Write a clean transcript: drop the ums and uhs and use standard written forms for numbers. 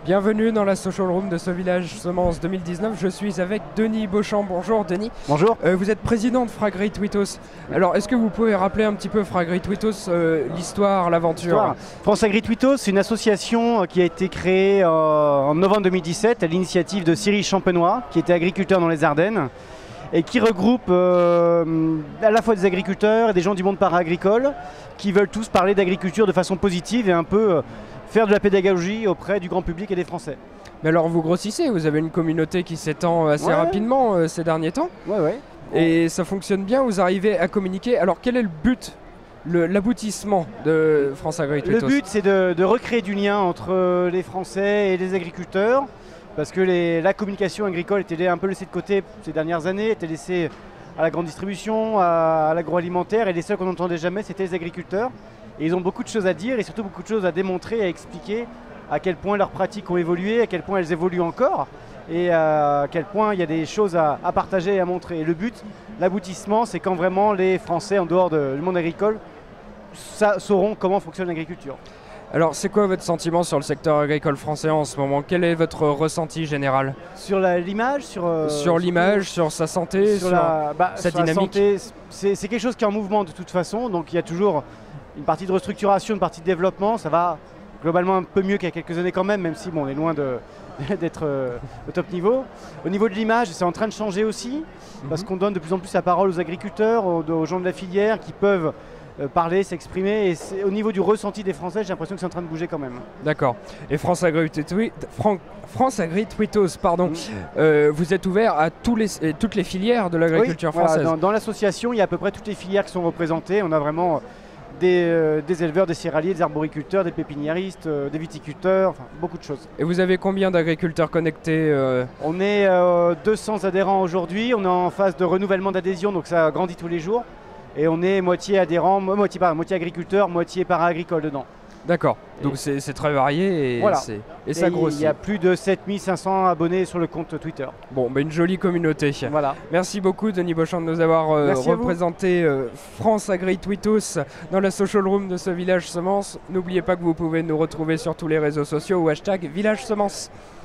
Bienvenue dans la social room de ce village Semence 2019. Je suis avec Denis Beauchamp. Bonjour Denis. Bonjour. Vous êtes président de Fragritwitos. Alors est-ce que vous pouvez rappeler un petit peu Fragritwitos, l'histoire, l'aventure? France Agritwitos, c'est une association qui a été créée en novembre 2017 à l'initiative de Cyril Champenois, qui était agriculteur dans les Ardennes, et qui regroupe à la fois des agriculteurs et des gens du monde para-agricole qui veulent tous parler d'agriculture de façon positive et un peu faire de la pédagogie auprès du grand public et des Français. Mais alors vous grossissez, vous avez une communauté qui s'étend assez rapidement ces derniers temps. Ouais. Et ça fonctionne bien, vous arrivez à communiquer. Alors quel est le but, l'aboutissement de France Agritwitos? Le but, c'est de recréer du lien entre les Français et les agriculteurs, parce que la communication agricole était un peu laissée de côté ces dernières années, était laissée à la grande distribution, à l'agroalimentaire, et les seuls qu'on n'entendait jamais, c'était les agriculteurs. Et ils ont beaucoup de choses à dire et surtout beaucoup de choses à démontrer, à expliquer à quel point leurs pratiques ont évolué, à quel point elles évoluent encore et à quel point il y a des choses à partager et à montrer. Et le but, l'aboutissement, c'est quand vraiment les Français en dehors du monde agricole sauront comment fonctionne l'agriculture. Alors c'est quoi votre sentiment sur le secteur agricole français en ce moment? Quel est votre ressenti général? Sur l'image, sur l'image, sur sa santé, sur sa dynamique? C'est quelque chose qui est en mouvement de toute façon, donc il y a toujours une partie de restructuration, une partie de développement. Ça va globalement un peu mieux qu'il y a quelques années quand même si on est loin d'être au top niveau. Au niveau de l'image, c'est en train de changer aussi, parce qu'on donne de plus en plus la parole aux agriculteurs, aux gens de la filière qui peuvent parler, s'exprimer. Et au niveau du ressenti des Français, j'ai l'impression que c'est en train de bouger quand même. D'accord. Et France Agritwitos, pardon, vous êtes ouvert à toutes les filières de l'agriculture française. Dans l'association, il y a à peu près toutes les filières qui sont représentées. On a vraiment des éleveurs, des céréaliers, des arboriculteurs, des pépiniéristes, des viticulteurs, enfin beaucoup de choses. Et vous avez combien d'agriculteurs connectés? On est 200 adhérents aujourd'hui, on est en phase de renouvellement d'adhésion, donc ça grandit tous les jours. Et on est moitié adhérents, moitié agriculteurs, moitié para-agricole dedans. D'accord, donc c'est très varié et ça grossit. Il y a plus de 7500 abonnés sur le compte Twitter. Bon, une jolie communauté. Voilà. Merci beaucoup Denis Beauchamp de nous avoir représenté France Agritwitos dans la social room de ce village Semence. N'oubliez pas que vous pouvez nous retrouver sur tous les réseaux sociaux au hashtag Village Semence.